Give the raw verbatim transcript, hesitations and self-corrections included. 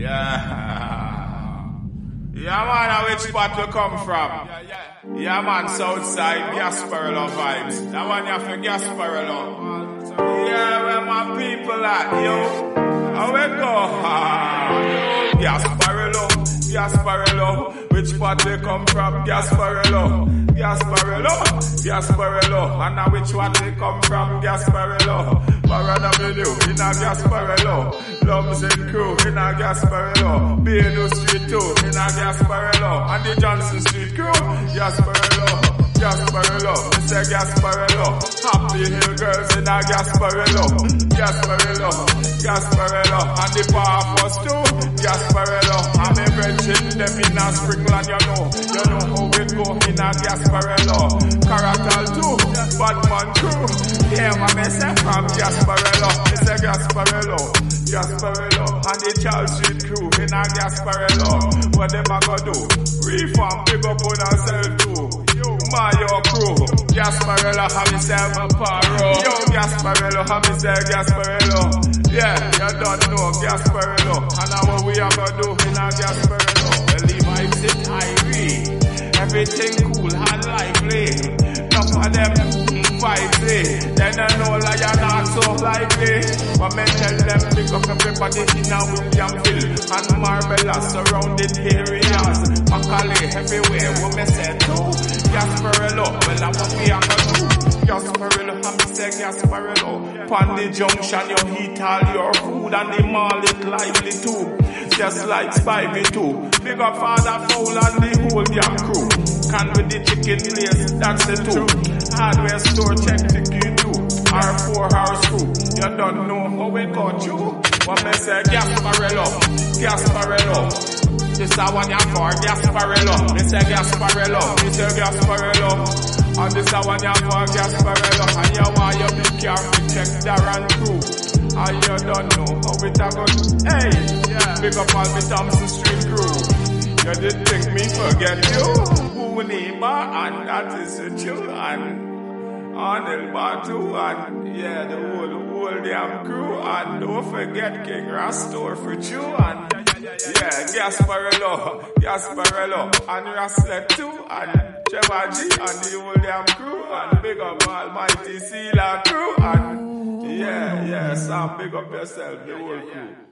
Yeah. Yeah, man, which spot we come from? Yeah, man, Southside, Gasparillo vibes. That one you for Gasparillo. Yeah, where my people at, yo? How we go? Ah, Gasparillo, Gasparillo. Which spot we come from? Gasparillo. Gasparillo, Gasparillo. And now which one they come from? Gasparillo. Barana Video in a Gasparillo. Lums and Crew in a Gasparillo. Beano Street too in a Gasparillo. And the Johnson Street Crew, Gasparillo. Gasparillo, we say Gasparillo. Happy Hill Girls in a Gasparillo. Gasparillo, Gasparillo. And the Parfus too, Gasparillo. And me brethren them in a Springland, you know. You know how we go in a Gasparillo. Caracal too, Batman crew. Yeah, man, me say from Gasparillo. Me say Gasparillo, Gasparillo. And the Charles Street crew in a Gasparillo. What them a go do? Reform, big up on ourselves too. Mayo crew, Gasparillo, have yourself a paro. Yo, Gasparillo, have yourself Gasparillo. Yeah, you don't know Gasparillo. And now what we are gonna do in our Gasparillo? Well, the vibes it irie. Everything cool and lively. Enough of them vibes, eh? Then I know like you're not so lively. But me tell them pick up everybody in a Williamville and Marbella surrounding areas. Macaulay everywhere, what me say too. Gasparillo, well that's what we are gonna do. Gasparillo, and me say Gasparillo. Pon the junction, you eat all your food and the mall it lively too. Just like Spivey too. Big up Father Fowl and the whole damn crew. Can with the chicken place, that's the two. Hardware store, check the key too. Our four hours crew, you don't know how we got you. What me say Gasparillo, Gasparillo. This a one you for Gasparillo. Me say Gasparillo, me say Gasparillo. And this a one you for Gasparillo. And you want your big car to check Darren crew. And you don't know how it a go. Hey, yeah. Big up all the Thompson Street crew. You did think me forget you. Who name and that is the you. And Arnold Batu and yeah, the whole, whole damn crew. And don't forget King Rastor for you. And yeah, Gasparillo, Gasparillo, and Raslet too, and Trevor G, and the whole damn crew, and big up Almighty Sealer crew, and yeah, yeah, Sam, big up yourself, the whole crew.